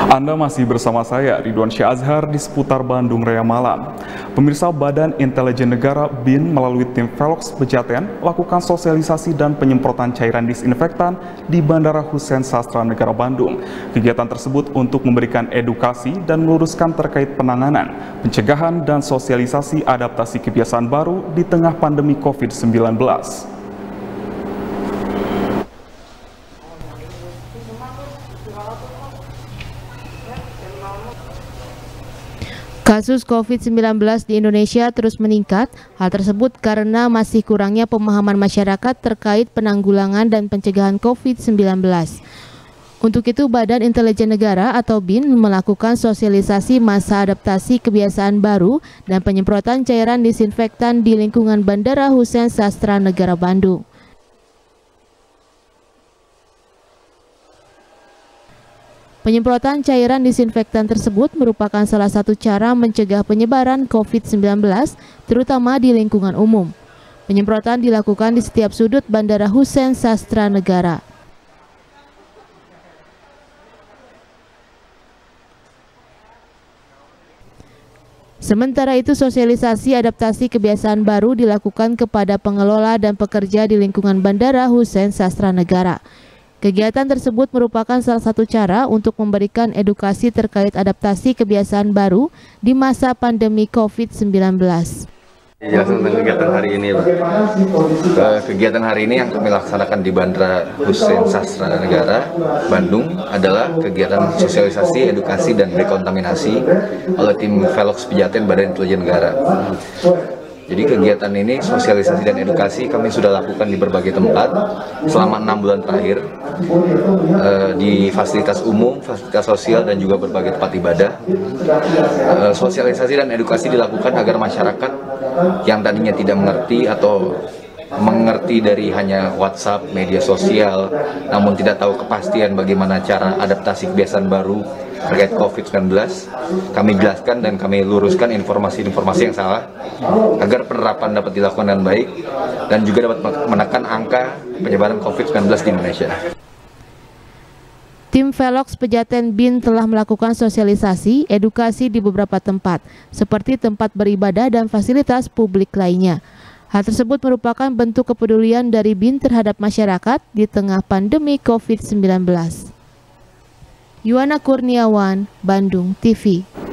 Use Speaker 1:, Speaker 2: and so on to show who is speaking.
Speaker 1: Anda masih bersama saya, Ridwan Syahazhar, di seputar Bandung Raya Malam. Pemirsa, Badan Intelijen Negara (BIN) melalui tim Velox Pejaten lakukan sosialisasi dan penyemprotan cairan disinfektan di Bandara Hussein Sastra Negara Bandung. Kegiatan tersebut untuk memberikan edukasi dan meluruskan terkait penanganan, pencegahan, dan sosialisasi adaptasi kebiasaan baru di tengah pandemi COVID-19.
Speaker 2: Kasus COVID-19 di Indonesia terus meningkat. Hal tersebut karena masih kurangnya pemahaman masyarakat terkait penanggulangan dan pencegahan COVID-19. Untuk itu, Badan Intelijen Negara atau BIN melakukan sosialisasi masa adaptasi kebiasaan baru dan penyemprotan cairan disinfektan di lingkungan Bandara Hussein Sastra Negara Bandung. Penyemprotan cairan disinfektan tersebut merupakan salah satu cara mencegah penyebaran COVID-19, terutama di lingkungan umum. Penyemprotan dilakukan di setiap sudut Bandara Hussein Sastra Negara. Sementara itu, sosialisasi adaptasi kebiasaan baru dilakukan kepada pengelola dan pekerja di lingkungan Bandara Hussein Sastra Negara. Kegiatan tersebut merupakan salah satu cara untuk memberikan edukasi terkait adaptasi kebiasaan baru di masa pandemi COVID-19.
Speaker 3: Jelaskan tentang kegiatan hari ini, Pak. Kegiatan hari ini yang kami laksanakan di Bandara Hussein Sastra Negara, Bandung adalah kegiatan sosialisasi, edukasi, dan dekontaminasi oleh tim Velox Pejaten Badan Intelijen Negara. Jadi kegiatan ini, sosialisasi dan edukasi kami sudah lakukan di berbagai tempat selama 6 bulan terakhir, di fasilitas umum, fasilitas sosial, dan juga berbagai tempat ibadah. Sosialisasi dan edukasi dilakukan agar masyarakat yang tadinya tidak mengerti atau mengerti dari hanya WhatsApp, media sosial, namun tidak tahu kepastian bagaimana cara adaptasi kebiasaan baru terkait COVID-19, kami jelaskan dan kami luruskan informasi-informasi yang salah agar penerapan dapat dilakukan dengan baik dan juga dapat menekan angka penyebaran COVID-19 di Indonesia.
Speaker 2: Tim Velox Pejaten BIN telah melakukan sosialisasi, edukasi di beberapa tempat, seperti tempat beribadah dan fasilitas publik lainnya. Hal tersebut merupakan bentuk kepedulian dari BIN terhadap masyarakat di tengah pandemi COVID-19. Yuwana Kurniawan, Bandung TV.